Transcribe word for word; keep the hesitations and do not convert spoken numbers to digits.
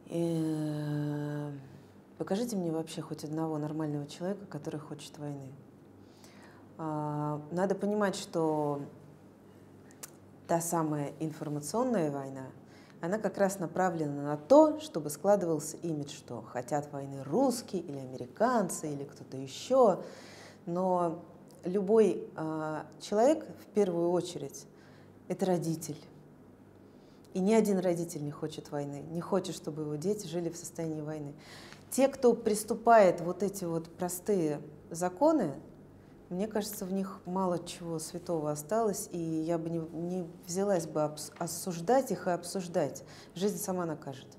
И покажите мне вообще хоть одного нормального человека, который хочет войны. Надо понимать, что та самая информационная война, она как раз направлена на то, чтобы складывался имидж, что хотят войны русские или американцы или кто-то еще. Но любой э, человек, в первую очередь, это родитель. И ни один родитель не хочет войны, не хочет, чтобы его дети жили в состоянии войны. Те, кто приступает вот эти вот простые законы, мне кажется, в них мало чего святого осталось, и я бы не, не взялась бы осуждать их и обсуждать. Жизнь сама накажет.